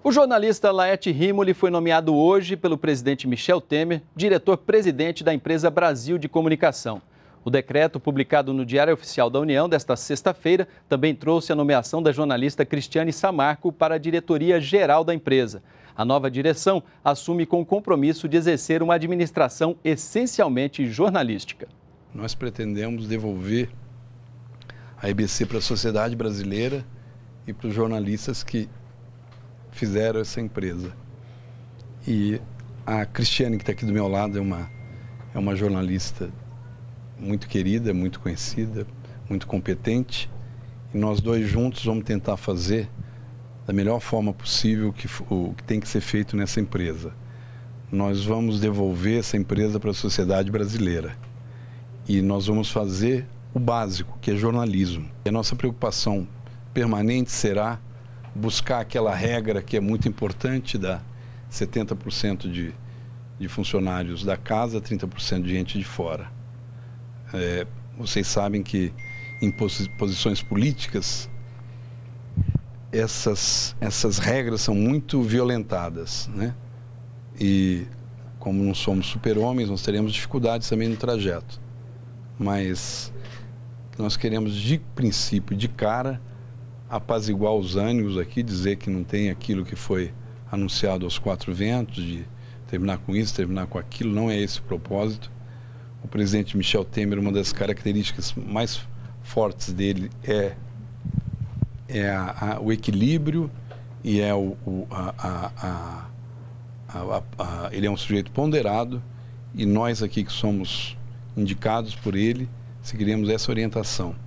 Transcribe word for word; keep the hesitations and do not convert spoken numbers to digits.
O jornalista Laerte Rimoli foi nomeado hoje pelo presidente Michel Temer, diretor-presidente da empresa Brasil de Comunicação. O decreto, publicado no Diário Oficial da União desta sexta-feira, também trouxe a nomeação da jornalista Cristiane Samarco para a diretoria geral da empresa. A nova direção assume com o compromisso de exercer uma administração essencialmente jornalística. Nós pretendemos devolver a E B C para a sociedade brasileira e para os jornalistas que fizeram essa empresa. E a Cristiane, que está aqui do meu lado, é uma, é uma jornalista muito querida, muito conhecida, muito competente. E nós dois juntos vamos tentar fazer da melhor forma possível o que, o que tem que ser feito nessa empresa. Nós vamos devolver essa empresa para a sociedade brasileira. E nós vamos fazer o básico, que é jornalismo. E a nossa preocupação permanente será buscar aquela regra que é muito importante, da setenta por cento de, de funcionários da casa, trinta por cento de gente de fora. É, vocês sabem que em posi posições políticas, essas, essas regras são muito violentadas, né? E como não somos super-homens, nós teremos dificuldades também no trajeto. Mas nós queremos, de princípio, de cara, apaziguar os ânimos aqui, dizer que não tem aquilo que foi anunciado aos quatro ventos, de terminar com isso, terminar com aquilo. Não é esse o propósito. O presidente Michel Temer, uma das características mais fortes dele é, é a, a, o equilíbrio e é o, o, a, a, a, a, a, ele é um sujeito ponderado, e nós aqui que somos indicados por ele seguiremos essa orientação.